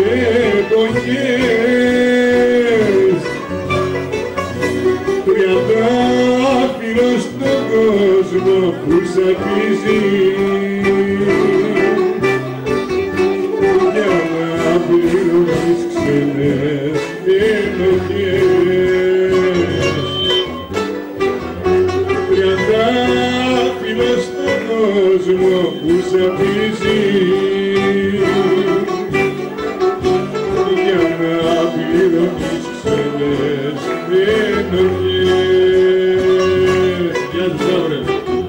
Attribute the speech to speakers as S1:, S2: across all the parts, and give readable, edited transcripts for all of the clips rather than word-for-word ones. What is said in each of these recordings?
S1: εποχές, τριαντάφυλλο στον κόσμο που σ' αγγίζει, για να πληρώνεις ξένες ενοχές. Τριαντάφυλλο στον κόσμο που σ' αγγίζει, για να πληρώνεις ξένες ενοχές. Γεια σας, αύριο.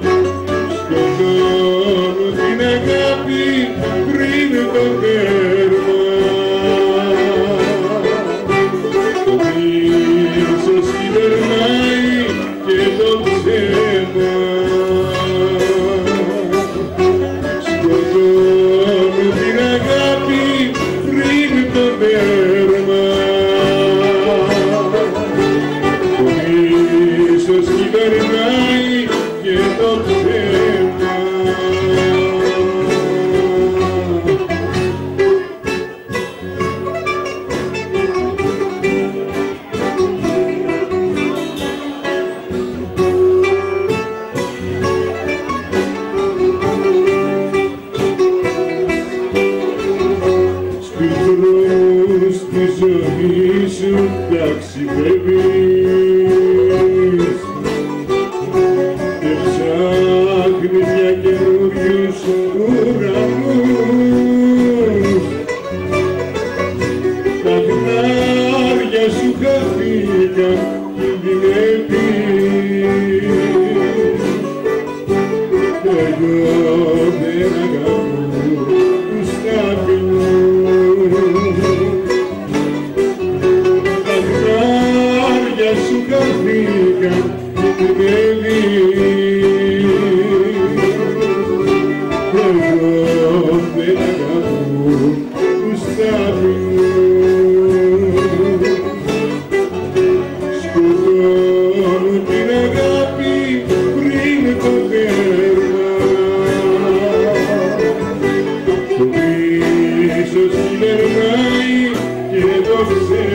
S1: Σκοτώνω την αγάπη πριν το τέρμα, το μίσος κυβερνάει και το ψέμα. Σκοτώνω την αγάπη πριν το τέρμα, το μίσος κυβερνάει και το ψέμα. Στους δρόμους της ζωής σου ταξιδεύεις και ψάχνεις για καινούριους ουρανούς. Τα χνάρια σου χαθήκαν, κινδυνεύεις. Εγώ δεν αγαπώ τους ταπεινούς. Τα χνάρια σου χαθήκαν, κινδυνεύεις. Εγώ δεν αγαπώ τους ταπεινούς. Σκοτώνω την αγάπη πριν το τέρμα, το μίσος κυβερνάει και το ψέμα.